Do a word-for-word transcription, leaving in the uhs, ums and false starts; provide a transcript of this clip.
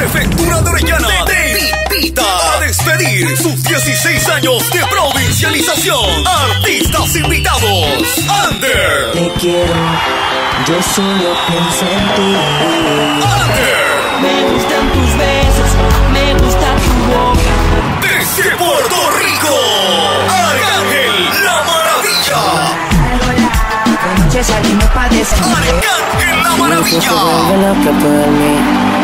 Prefectura de Orellana te invita a despedir sus dieciséis años de provincialización. Artistas invitados: Ander. Te quiero, yo solo pienso en ti. Ander. Me gustan tus besos, me gusta tu boca. Desde Puerto Rico, Arcángel La Maravilla. De noche salimos pa' descender. Arcángel La Maravilla. Vuelve loca por mí.